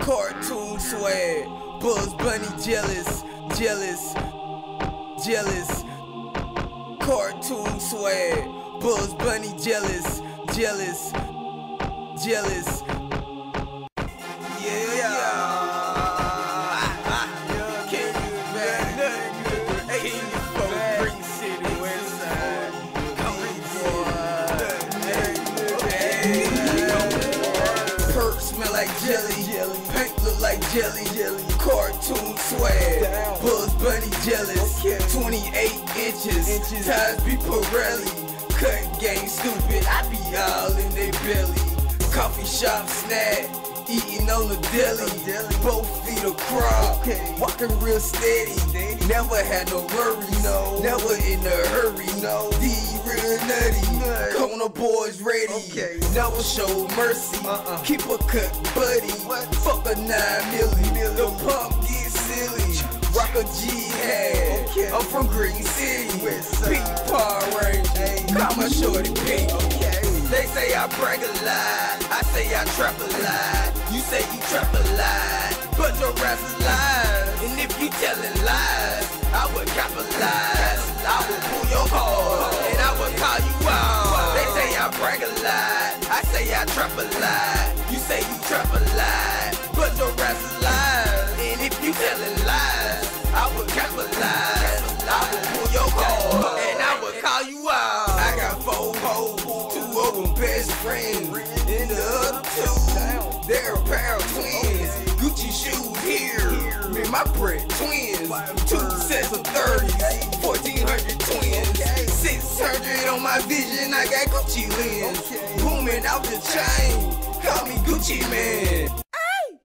Cartoon swag, Bugs Bunny jealous, jealous, jealous. Cartoon swag, Bugs Bunny jealous, jealous, jealous. Smell like jelly, paint look like jelly, cartoon swag, Bugs Bunny jealous, 28 inches, ties be Pirelli, cut game stupid, I be all in they belly, coffee shop snack, eating on the deli, both feet a crawl, walking real steady, never had no worries, never in a hurry, D real nutty, Kona boys ready, never show mercy, keep a cut buddy, fuck a 9 milli, the pump get silly, rock a G-hat, I'm from Green City, Pink Power Ranger, call my shorty Pink. They say I brag a lot, I say I trap a lot. You say you trap a lot, but your raps is lies. And if you tellin' lies, I would capitalize. I will pull your card, and I would call you out. They say I brag a lot, I say I trap a lot. You say you trap a lot, but your raps is lies. And if you tellin' lies, I would capitalize. I will pull your card, and I would call you out. I got 4 hoes, 2 of them best friends, and the other 2, they're a pair of twins. Gucci shoes here, me and my bread twins. 2 sets of 30s, 1,400 twins. 600 on my vision, I got Gucci lens. Booming out the chain, call me Gucci Man. Hey,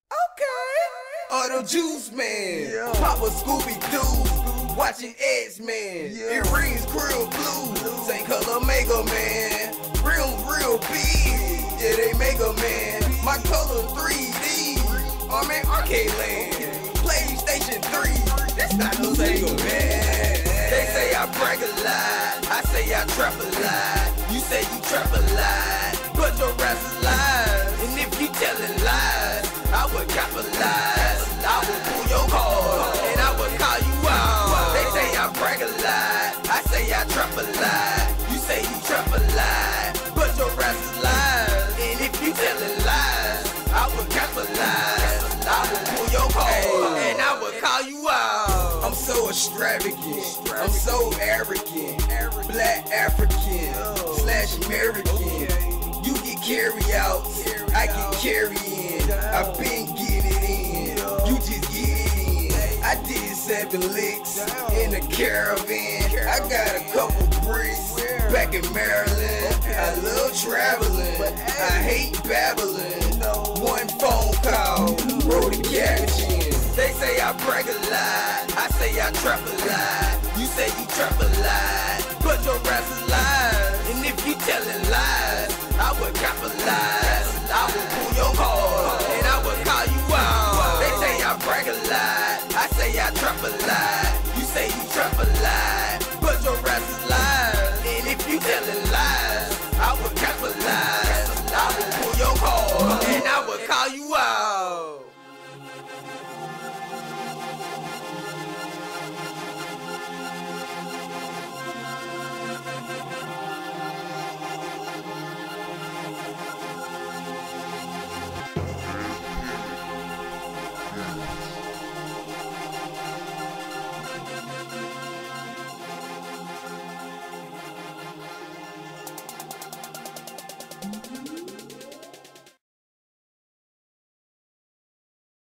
okay. Or the Juice Man, Papa Scooby-Doo, watching X-Men. Earrings Krill blue, same color Mega Man. Real big, yeah, they Mega Man. My color 3D, I'm in Arcade Land. PlayStation 3, that's not no Sega Man. They say I brag a lot, I say I trap a lot. You say you trap a lot, but your raps is lies. And if you tellin' lies, I would capitalize. I would pull your card, and I would call you out. They say I brag a lot, I say I trap a lot. You say you trap a lot, but your raps is lies. And if you tellin' lies, I would capitalize. I would pull your card, and I would call you out. I'm so extravagant, I'm so arrogant, black African / American. You get carry out, I get carry in. I been getting it in, you just get it in. I did 7 licks in a caravan. I got a couple bricks back in Maryland. I love traveling, I hate babbling. 1 phone call, wrote a caption. They say I brag a lot, I say I trap a lot. You say you trap a lot, but your raps is lies. And if you tellin' lies, I would capitalize. I would pull your card,